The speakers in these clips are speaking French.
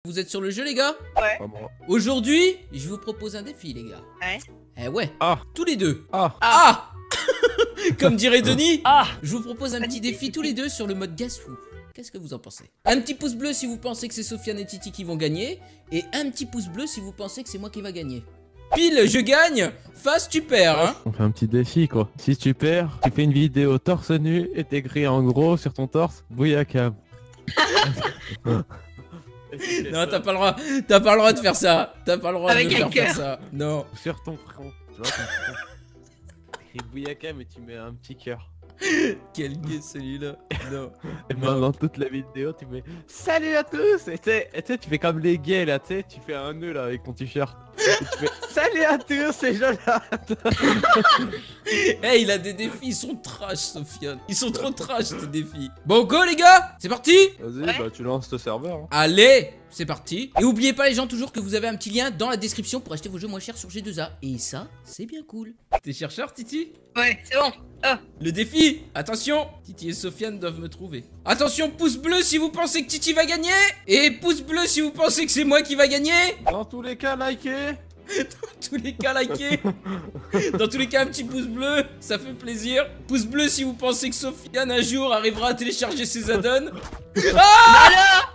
Vous êtes sur le jeu les gars? Ouais. Aujourd'hui, je vous propose un défi les gars. Ouais. Eh ouais. Ah. Tous les deux. Ah. Ah. Comme dirait Denis. Ah. Je vous propose un petit défi tous les deux sur le mode gaz fou. Qu'est-ce que vous en pensez? Un petit pouce bleu si vous pensez que c'est Sofiane et Titi qui vont gagner. Et un petit pouce bleu si vous pensez que c'est moi qui va gagner. Pile, je gagne. Face, tu perds hein. On fait un petit défi quoi. Si tu perds, tu fais une vidéo torse nu et t'écris en gros sur ton torse Bouyakam. Non, t'as pas le droit. T'as pas le droit de faire ça. T'as pas le droit Avec de un faire cœur. ça. Non. Sur ton front. Tu vois, ton front. T'écris Bouyakam et tu mets un petit cœur. Quel gay celui-là. Non. Et pendant toute la vidéo, tu mets salut à tous. Et tu sais, tu fais comme les gays là, tu sais, tu fais un nœud là avec ton t-shirt. Et tu fais salut à tous, c'est Jonathan. Eh, il a des défis, ils sont trash, Sofiane. Ils sont trop trash, ces défis. Bon, go, les gars. C'est parti. Vas-y, Ouais. bah tu lances ce serveur. Hein. Allez, c'est parti. Et oubliez pas, les gens, toujours que vous avez un petit lien dans la description pour acheter vos jeux moins chers sur G2A. Et ça, c'est bien cool. T'es chercheur, Titi? Ouais, c'est bon. Oh. Le défi. Attention. Titi et Sofiane doivent me trouver. Attention, pouce bleu si vous pensez que Titi va gagner. Et pouce bleu si vous pensez que c'est moi qui va gagner. Dans tous les cas, likez. Dans tous les cas, likez. Dans tous les cas, un petit pouce bleu, ça fait plaisir. Pouce bleu si vous pensez que Sofiane un jour arrivera à télécharger ses add-ons. Ah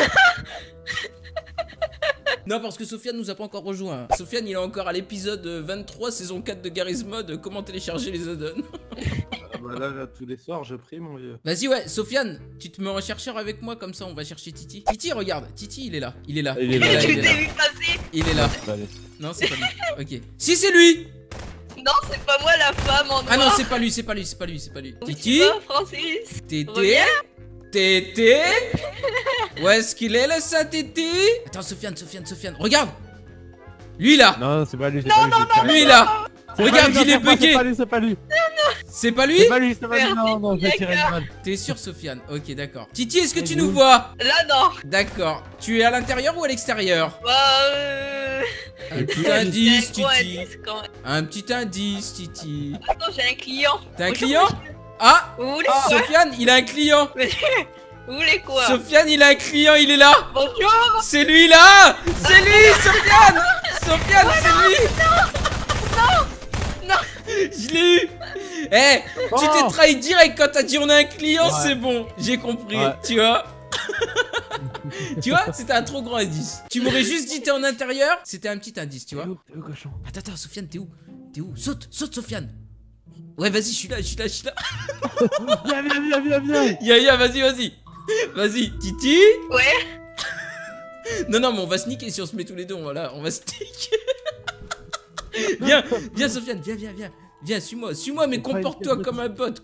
non, parce que Sofiane nous a pas encore rejoint. Sofiane, il est encore à l'épisode 23, saison 4 de Garry's Mod, comment télécharger les add-ons. Ah bah là, tous les soirs, je prie mon vieux. Vas-y, ouais, Sofiane, tu te mets en chercheur avec moi, comme ça on va chercher Titi. Titi, regarde, Titi, il est là. Il est là. Il est là, Tu il est t'es là. vu passer. Il est là. Allez. Non, c'est pas lui. Ok. Si, c'est lui. Non, c'est pas moi la femme en noir. Ah non, c'est pas lui, c'est pas lui, c'est pas lui, c'est pas lui. Où Titi, tu vas, Francis? Tété, Reviens. Tété. Où est-ce qu'il est, le ça, Tété? Attends, Sofiane, regarde. Lui là. Non, c'est pas lui, c'est pas lui. Lui là. C'est Regarde, pas lui, il est non, c'est bugué. pas lui, c'est pas lui. C'est pas lui? C'est pas lui, c'est pas lui. Merci, Non, non, je vais tirer une balle. T'es sûr, Sofiane? Ok, d'accord. Titi, est-ce que tu Et nous vous vois? Là, non. D'accord. Tu es à l'intérieur ou à l'extérieur? Bah, Un petit indice, c'est un gros Titi. indice, quand même. Un petit indice, Titi. Attends, j'ai un client. T'as un Bonjour, client? monsieur. Ah! Vous voulez quoi? Sofiane, il a un client. Vous voulez quoi? Sofiane, il a un client, il est là. Bonjour. C'est lui là. C'est lui, Sofiane. Sofiane, c'est lui. Non. Je l'ai eu. Eh, tu t'es trahi direct quand t'as dit on a un client, Ouais. c'est bon. J'ai compris, Ouais. tu vois. Tu vois, c'était un trop grand indice. Tu m'aurais juste dit t'es en intérieur, c'était un petit indice, tu vois. T'es où, cochon? Attends, Sofiane, t'es où? T'es où? Saute, Sofiane. Ouais, vas-y, je suis là. Viens. Ya, vas-y. Vas-y, Titi. Ouais. Non, mais on va sneaker si on se met tous les deux, on va sneaker. Viens, Sofiane, viens. Viens, suis-moi, mais comporte-toi comme un bot.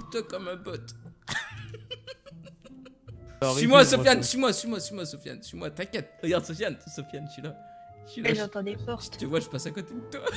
Suis-moi, Sofiane, suis-moi, Sofiane. Suis-moi, t'inquiète. Regarde, Sofiane, je suis là. J'entends des forces. Tu vois, je passe à côté de toi.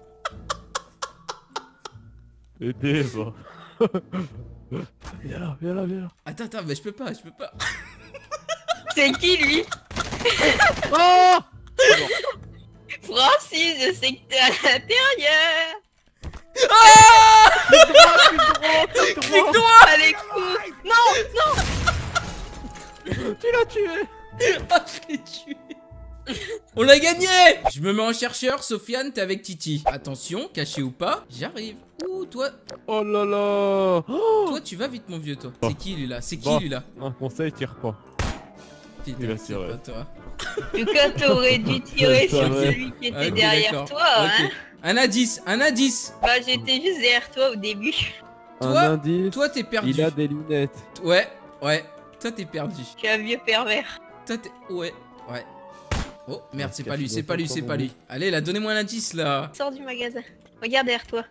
Aidez, moi. Viens là. Attends, mais je peux pas. C'est qui, lui? Oh! Francis, je sais que t'es à l'intérieur. Ah! Clique Clique droit. Allez, coupe. Non. Tu l'as tué! Ah, je l'ai tué. On l'a gagné. Je me mets en chercheur, Sofiane, t'es avec Titi. Attention, caché ou pas, j'arrive. Ouh, toi, Oh là là! Oh! tu vas vite, mon vieux, toi. Bon. C'est qui, lui, là? Bon. Lui, là? Un conseil, tire pas. Putain, Il a c'est tiré. pas toi. En tout cas, t'aurais dû tirer sur Ouais. celui qui était Ok, derrière d'accord. toi, hein. Ok. Un indice. Bah, j'étais juste derrière toi au début. Toi- Un indice, Toi, t'es perdu. il a des lunettes. Ouais. Toi, t'es perdu. Je suis un vieux pervers. Toi, t'es... Ouais. Oh, merde, c'est Cache pas lui, dans c'est pas ton lui. cordon. Allez, là, donnez-moi un indice, là. Sors du magasin. Regarde derrière toi.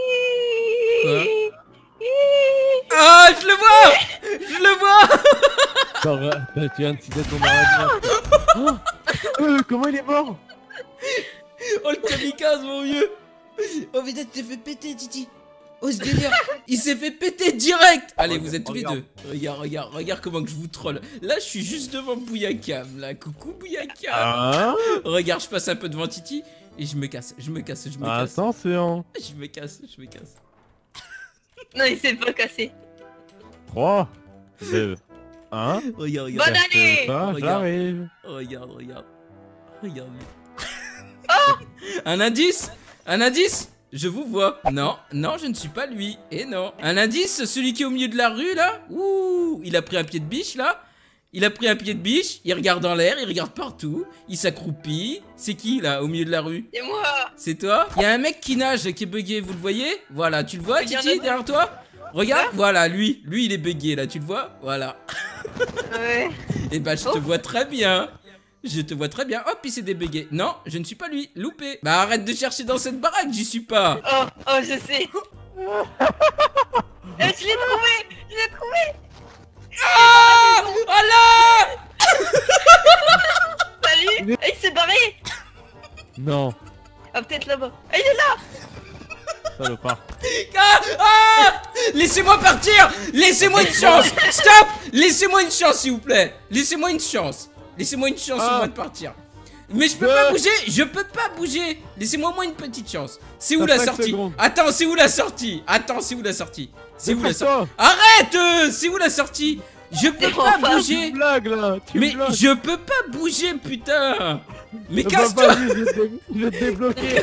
Ah, je le vois. Tu viens de citer ton arrêt. Comment il est mort? Oh, le kamikaze, mon vieux. Oh, putain, tu t'es fait péter, Titi. Oh, ce délire. Il s'est fait péter direct. Allez, vous êtes tous les deux. Regarde comment que je vous troll. Là, je suis juste devant Bouyakam, là. Coucou, Bouyakam. Ah? Regarde, je passe un peu devant Titi. Et je me casse. Attention. Je me casse. Non, il s'est pas cassé. 3, 2, Hein? Regarde, Bonne année. Pas, Regarde. j'arrive. regarde. Regarde. Oh. Un indice? Un indice? Je vous vois. Non, non, je ne suis pas lui. Et non. Un indice, celui qui est au milieu de la rue là. Ouh, il a pris un pied de biche là. Il a pris un pied de biche, il regarde en l'air, il regarde partout, il s'accroupit. C'est qui là au milieu de la rue? C'est moi. C'est toi? Il y a un mec qui nage, qui est bugué, vous le voyez? Voilà, tu le vois, Regarde Titi, là. derrière toi? Regarde, voilà, lui il est bugué là, tu le vois? Voilà. Ouais. Et bah je te vois très bien. Je te vois très bien. Hop, il s'est débugué. Non, je ne suis pas lui, loupé. Bah arrête de chercher dans cette baraque, j'y suis pas. Oh, je sais. Je l'ai trouvé. Je l'ai trouvé. Ah! Oh là! Salut. Ah, il s'est barré. Non, Ah, peut-être là-bas. Ah, il est là. salopard. Ah! Ah! Laissez-moi partir! Laissez-moi une chance! Stop! Laissez-moi une chance, s'il vous plaît! Laissez-moi une chance! Laissez-moi une chance au moins de partir. Mais je peux pas bouger! Je peux pas bouger! Laissez-moi au moins une petite chance. C'est où T'as la 5 sortie? secondes. Attends, c'est où la sortie? Attends, c'est où la sortie? C'est où la pour sortie? toi. Arrête! C'est où la sortie? Je peux T'es pas enfin bouger! Tu blagues là, tu Mais blagues. je peux pas bouger, putain! Mais Bah, casse-toi! vas-y, je vais te débloquer.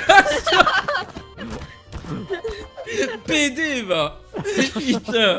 PD, va! Putain!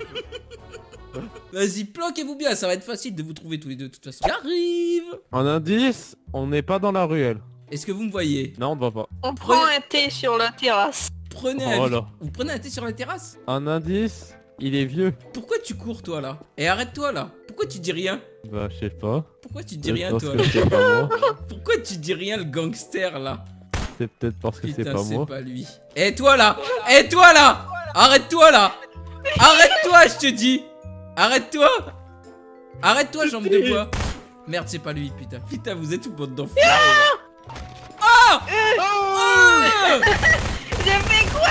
Vas-y, planquez-vous bien, ça va être facile de vous trouver tous les deux de toute façon. J'arrive! En indice, on n'est pas dans la ruelle. Est-ce que vous me voyez? Non, on ne va pas. On prend un thé sur la terrasse. Prenez Oh un... là. Vous prenez un thé sur la terrasse? Un indice, il est vieux. Pourquoi tu cours toi là? Et arrête-toi là! Pourquoi tu dis rien? Bah, je sais pas. Pourquoi tu dis Je rien pense toi que là? c'est pas moi. Pourquoi tu dis rien le gangster là? C'est peut-être parce que c'est Putain, pas c'est moi. pas lui. Et toi là! Et toi là! Arrête-toi là! Arrête-toi, je te dis! Arrête-toi! Arrête-toi, jambe de bois! Merde, c'est pas lui, putain. Putain, vous êtes tout bande d'enfoirés. Ah! Ah! J'ai fait quoi?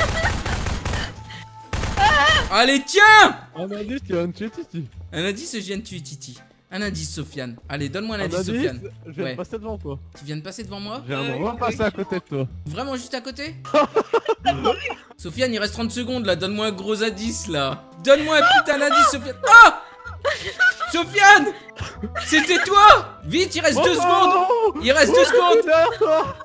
Allez, tiens! Un indice, il y a un Titi. Un indice, je viens de tuer Titi. Un indice, Sofiane. Allez, donne-moi un Un indice, indice, Sofiane. je vais Ouais. passer devant toi. Tu viens de passer devant moi? Je viens de repasser à côté de toi. Vraiment juste à côté? Sofiane, il reste 30 secondes là. Donne-moi un gros indice là. Donne-moi un putain d'indice, Sofiane. Ah! Sofiane! C'était toi! Vite, il reste 2 secondes! Il reste 2 secondes! Derrière toi.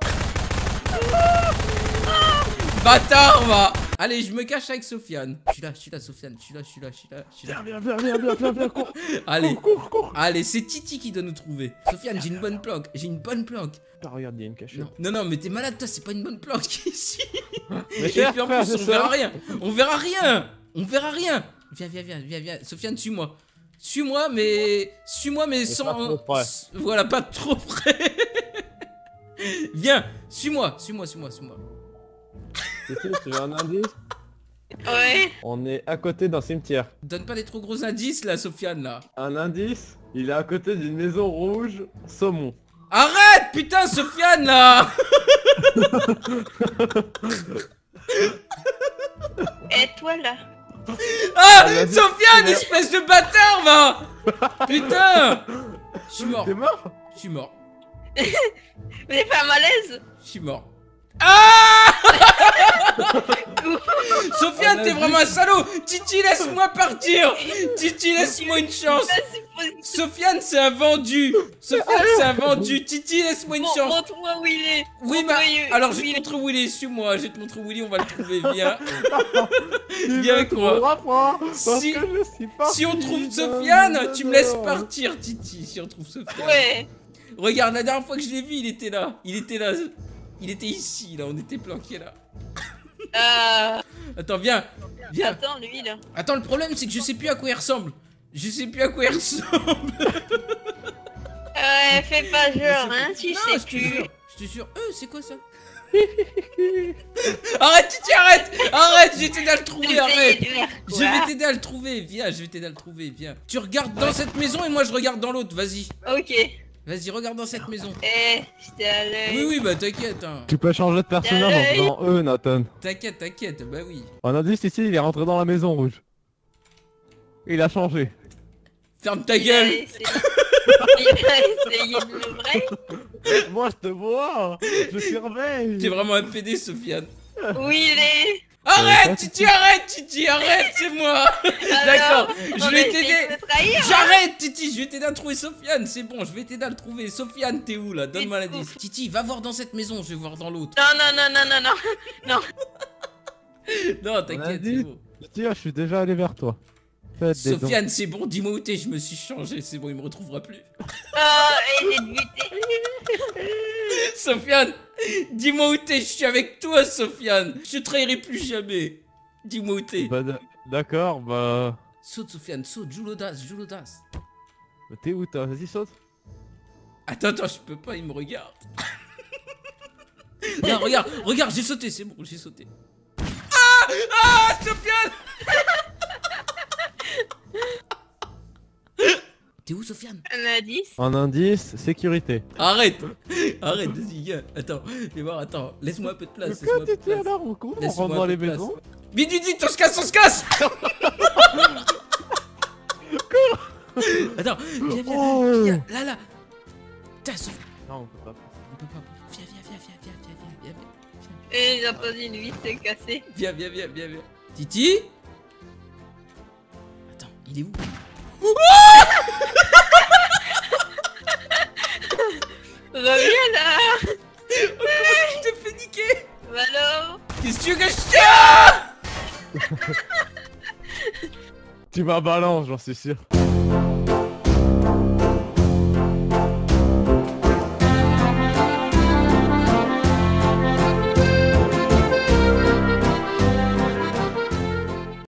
Bâtard, va! Allez, je me cache avec Sofiane. Je suis là, Sofiane. Je suis là. Viens, cours. Allez, Cours. allez, c'est Titi qui doit nous trouver. Sofiane, j'ai une bonne planque. Ah, regarde, il y a une cachette. Non, mais t'es malade, toi, c'est pas une bonne planque ici. Mais Et cher puis en frère, plus, c'est on ça. verra rien. On verra rien. Viens. Sofiane, suis-moi. Suis-moi, mais sans. pas trop près. Voilà, pas trop près. Viens, suis-moi. Titi, tu veux un indice? Ouais. On est à côté d'un cimetière. Donne pas des trop gros indices là, Sofiane là. Un indice, il est à côté d'une maison rouge saumon. Arrête, putain, Sofiane là. Et toi là? Ah, Un indice, Sofiane, ouais. espèce de bâtard, va. Putain. Je suis mort. T'es mort? Vous avez fait un malaise? Je suis mort. Ah! Sofiane, t'es vraiment un salaud. Titi, laisse-moi partir. Titi, laisse-moi une chance. Sofiane, c'est un vendu. Titi, laisse-moi une chance. Montre-moi où il est. Oui, Montre-moi mais alors je où vais il te est. montrer où il est. Suis-moi, je vais te montrer où il est. On va le trouver. Viens. Viens avec moi. Si- Si on trouve Sofiane, tu me laisses partir, Titi. Si on trouve Sofiane. Ouais. Regarde, la dernière fois que je l'ai vu, il était là. Il était ici, là. On était planqué là. Attends, viens. Attends, lui là. Attends, le problème, c'est que je sais plus à quoi il ressemble. Fais pas genre, hein, tu Non, sais je te plus. jure. Je te jure. C'est quoi ça? Arrête, Titi, arrête, je vais t'aider à le trouver, arrête. Je vais t'aider à le trouver, viens. Tu regardes dans cette maison et moi je regarde dans l'autre, vas-y. Ok. Vas-y, regarde dans cette maison. J'étais à l'œil. Oui, bah t'inquiète, hein. Tu peux changer de personnage en faisant eux, Nathan. T'inquiète, bah oui. Un indice ici, il est rentré dans la maison rouge. Il a changé. Ferme ta gueule. Il a essayé de me vrai. Moi je te vois, je surveille. T'es vraiment un PD, Sofiane. Où il est? Arrête, Titi, arrête, c'est moi. D'accord, je vais t'aider. J'arrête, Titi, je vais t'aider à trouver Sofiane. C'est bon, je vais t'aider à le trouver. Sofiane, t'es où là? Donne-moi l'indice. Titi, va voir dans cette maison, je vais voir dans l'autre. Non. Non, t'inquiète, c'est bon. Tiens, je suis déjà allé vers toi. Faites des dons. Sofiane, c'est bon, dis-moi où t'es, je me suis changé, c'est bon, il me retrouvera plus. Oh, et j'ai buté. Sofiane, dis-moi où t'es, je suis avec toi, Sofiane. Je te trahirai plus jamais. Dis-moi où t'es. Bah, d'accord, bah. Saute, Sofiane, saute, joue l'audace, joue l'audace. T'es où toi? Vas-y, saute. Attends, je peux pas, il me regarde. Non, regarde, j'ai sauté, c'est bon, j'ai sauté. Ah, Sofiane. T'es où, Sofiane? Un indice. En indice, sécurité. Arrête, vas-y, viens. Attends, viens voir, attends, laisse-moi un peu de place. Pourquoi t'étais alors on rentre dans les maisons? Vite, on se casse. Attends, viens, là. Putain, Sofiane. Non, on peut pas. Viens. Et j'ai entendu une vis se casser. Viens. Titi? Attends, il est où? Reviens là. Je t'ai fait niquer. Bah alors. Qu'est-ce que tu veux que je Tu m'as balance, j'en suis sûr.